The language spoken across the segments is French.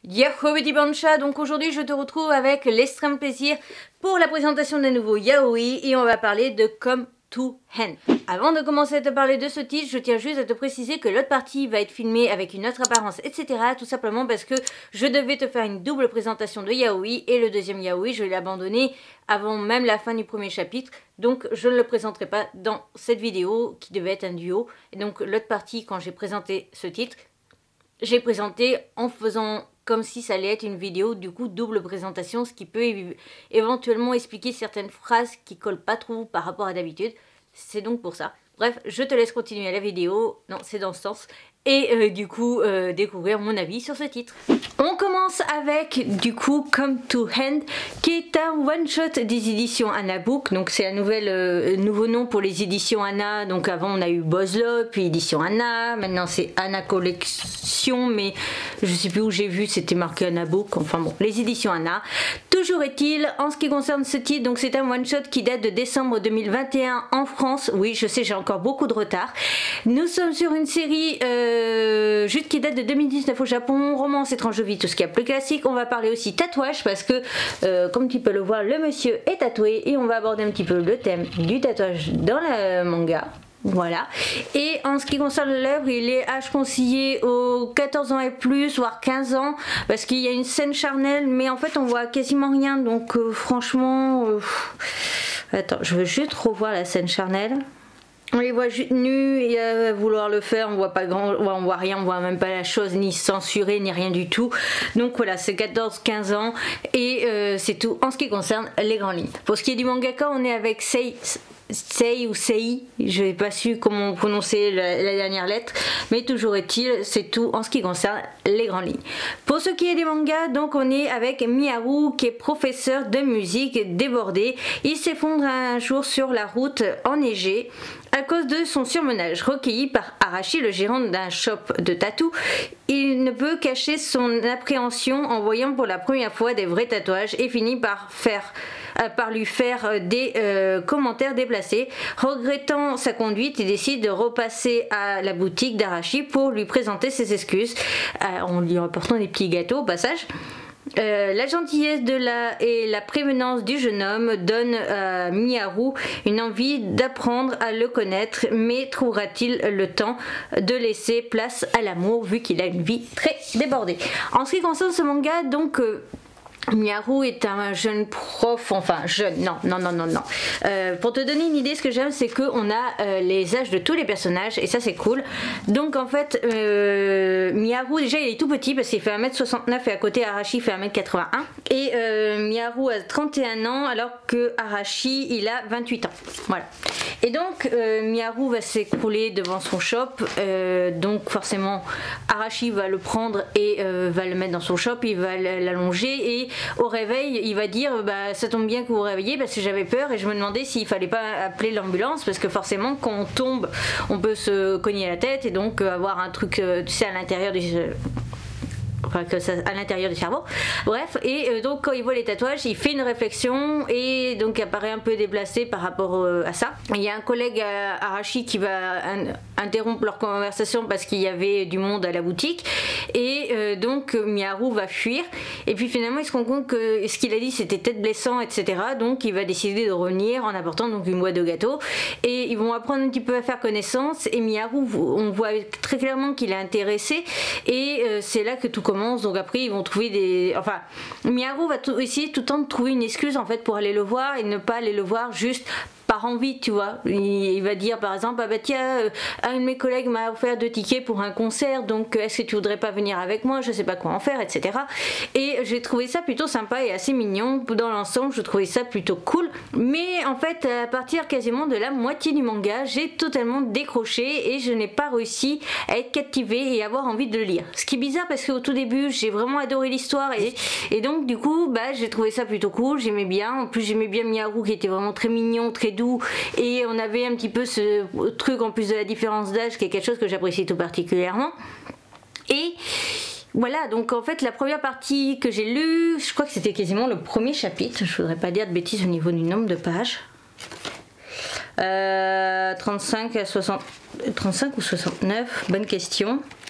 Yahoo petit bancha, donc aujourd'hui je te retrouve avec l'extrême plaisir pour la présentation d'un nouveau yaoi et on va parler de Come to Hand. Avant de commencer à te parler de ce titre, je tiens juste à te préciser que l'autre partie va être filmée avec une autre apparence, etc. Tout simplement parce que je devais te faire une double présentation de yaoi et le deuxième yaoi je l'ai abandonné avant même la fin du premier chapitre. Donc je ne le présenterai pas dans cette vidéo qui devait être un duo. Et donc l'autre partie, quand j'ai présenté ce titre, j'ai présenté en faisant comme si ça allait être une vidéo, du coup double présentation, ce qui peut éventuellement expliquer certaines phrases qui collent pas trop par rapport à d'habitude. C'est donc pour ça. Bref, je te laisse continuer la vidéo, non c'est dans ce sens, et du coup découvrir mon avis sur ce titre. On commence avec du coup Come to Hand, qui est un one-shot des éditions Anna Book. Donc c'est un nouveau nom pour les éditions Anna. Donc avant on a eu Bozlop, puis édition Anna, maintenant c'est Anna Collection, mais je sais plus où j'ai vu, c'était marqué Anna Book. Enfin bon, les éditions Anna. Toujours est-il, en ce qui concerne ce titre, donc c'est un one-shot qui date de décembre 2021 en France. Oui, je sais, j'ai encore beaucoup de retard. Nous sommes sur une série juste qui date de 2019 au Japon, romance, étrange de vie, tout ce qui est plus classique. On va parler aussi tatouage parce que comme tu peux le voir, le monsieur est tatoué et on va aborder un petit peu le thème du tatouage dans le manga. Voilà. Et en ce qui concerne l'œuvre, il est âge conseillé aux 14 ans et plus, voire 15 ans, parce qu'il y a une scène charnelle, mais en fait on voit quasiment rien, donc franchement... Attends, je veux juste revoir la scène charnelle. On les voit juste nus et à vouloir le faire, on voit pas grand, on voit rien, on voit même pas la chose ni censurée ni rien du tout. Donc voilà, c'est 14-15 ans et c'est tout en ce qui concerne les grandes lignes. Pour ce qui est du mangaka, on est avec Sei ou Sei, je n'ai pas su comment prononcer la dernière lettre, mais toujours est-il, c'est tout en ce qui concerne les grandes lignes. Pour ce qui est des mangas, donc on est avec Miharu qui est professeur de musique débordé. Il s'effondre un jour sur la route enneigée à cause de son surmenage. Recueilli par Arashi, le gérant d'un shop de tatou, il ne peut cacher son appréhension en voyant pour la première fois des vrais tatouages et finit par lui faire des commentaires déplacés. Regrettant sa conduite, il décide de repasser à la boutique d'Arashi pour lui présenter ses excuses, en lui apportant des petits gâteaux au passage. La gentillesse et la prévenance du jeune homme donnent à Miharu une envie d'apprendre à le connaître, mais trouvera-t-il le temps de laisser place à l'amour vu qu'il a une vie très débordée. En ce qui concerne ce manga, donc Miharu est un jeune prof, enfin jeune, non. Pour te donner une idée, ce que j'aime, c'est qu'on a les âges de tous les personnages, et ça c'est cool. Donc en fait, Miharu, déjà il est tout petit, parce qu'il fait 1m69, et à côté Arashi fait 1m81. Et Miharu a 31 ans, alors que Arashi, il a 28 ans. Voilà. Et donc, Miharu va s'écrouler devant son shop, donc forcément, Arashi va le prendre et va le mettre dans son shop, il va l'allonger, et au réveil il va dire bah ça tombe bien que vous vous réveillez parce que j'avais peur et je me demandais s'il fallait pas appeler l'ambulance parce que forcément quand on tombe on peut se cogner la tête et donc avoir un truc tu sais à l'intérieur du à l'intérieur du cerveau. Bref, et donc quand il voit les tatouages, il fait une réflexion et donc apparaît un peu déplacé par rapport à ça. Il y a un collègue à Arashi qui va interrompre leur conversation parce qu'il y avait du monde à la boutique et donc Miharu va fuir et puis finalement il se rend compte que ce qu'il a dit c'était peut-être blessant, etc. Donc il va décider de revenir en apportant donc une boîte de gâteaux et ils vont apprendre un petit peu à faire connaissance et Miharu, on voit très clairement qu'il est intéressé et c'est là que tout commence. Donc après ils vont trouver des... Enfin, Miharu va essayer tout le temps de trouver une excuse en fait pour aller le voir et ne pas aller le voir juste par envie, tu vois. Il va dire par exemple ah bah tiens un de mes collègues m'a offert 2 tickets pour un concert donc est-ce que tu voudrais pas venir avec moi, je sais pas quoi en faire, etc. Et j'ai trouvé ça plutôt sympa et assez mignon dans l'ensemble, je trouvais ça plutôt cool, mais en fait à partir quasiment de la moitié du manga j'ai totalement décroché et je n'ai pas réussi à être captivée et avoir envie de le lire, ce qui est bizarre parce qu'au tout début j'ai vraiment adoré l'histoire et donc du coup bah j'ai trouvé ça plutôt cool, j'aimais bien, en plus j'aimais bien Miharu qui était vraiment très mignon, très doux et on avait un petit peu ce truc en plus de la différence d'âge qui est quelque chose que j'apprécie tout particulièrement et voilà, donc en fait la première partie que j'ai lue, je crois que c'était quasiment le premier chapitre, je voudrais pas dire de bêtises au niveau du nombre de pages, 35 ou 69, bonne question.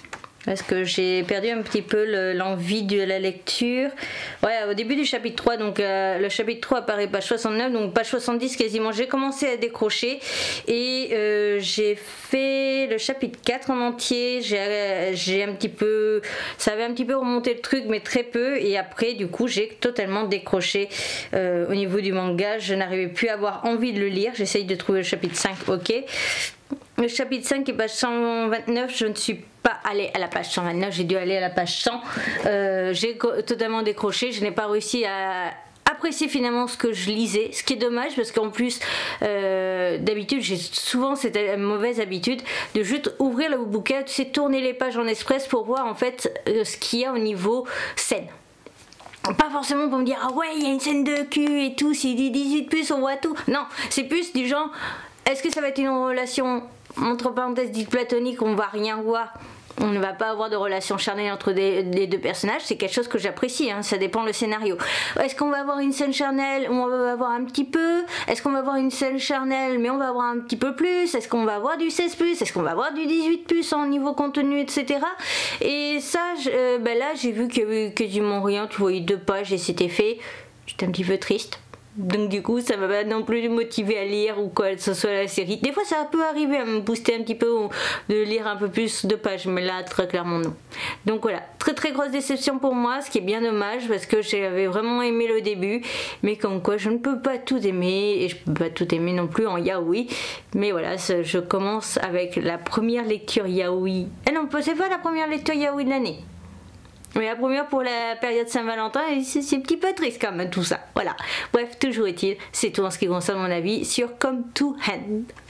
parce que j'ai perdu un petit peu l'envie de la lecture. Ouais, au début du chapitre 3, donc le chapitre 3 apparaît page 69, donc page 70 quasiment, j'ai commencé à décrocher et j'ai fait le chapitre 4 en entier. J'ai un petit peu, ça avait un petit peu remonté le truc, mais très peu, et après du coup j'ai totalement décroché au niveau du manga. Je n'arrivais plus à avoir envie de le lire. J'essaye de trouver le chapitre 5, ok. Le chapitre 5 est page 129, je ne suis pas allée à la page 129, j'ai dû aller à la page 100. J'ai totalement décroché, je n'ai pas réussi à apprécier finalement ce que je lisais, ce qui est dommage parce qu'en plus d'habitude j'ai souvent cette mauvaise habitude de juste ouvrir le bouquin, tu sais, tourner les pages en express pour voir en fait ce qu'il y a au niveau scène. Pas forcément pour me dire ah ouais il y a une scène de cul et tout, s'il dit 18+, on voit tout. Non, c'est plus du genre est-ce que ça va être une relation entre parenthèses dites platonique, on va rien voir, on ne va pas avoir de relation charnelle entre les deux personnages, c'est quelque chose que j'apprécie, hein, ça dépend le scénario. Est-ce qu'on va avoir une scène charnelle où on va avoir un petit peu? Est-ce qu'on va avoir une scène charnelle mais on va avoir un petit peu plus? Est-ce qu'on va avoir du 16+? Est-ce qu'on va avoir du 18+ en niveau contenu, etc. Et ça, là j'ai vu qu'il y avait quasiment rien, tu voyais 2 pages et c'était fait, j'étais un petit peu triste. Donc du coup ça m'a pas non plus motivé à lire ou quoi que ce soit la série. Des fois ça peut arriver à me booster un petit peu ou de lire un peu plus de pages, mais là très clairement non. Donc voilà, très grosse déception pour moi, ce qui est bien dommage parce que j'avais vraiment aimé le début, mais comme quoi je ne peux pas tout aimer et je peux pas tout aimer non plus en yaoi. Mais voilà, je commence avec la première lecture yaoi. Ah non, c'est pas la première lecture yaoi de l'année. Mais la première pour la période Saint-Valentin, c'est un petit peu triste quand même tout ça. Voilà. Bref, toujours est-il, c'est tout en ce qui concerne mon avis sur Come to Hand.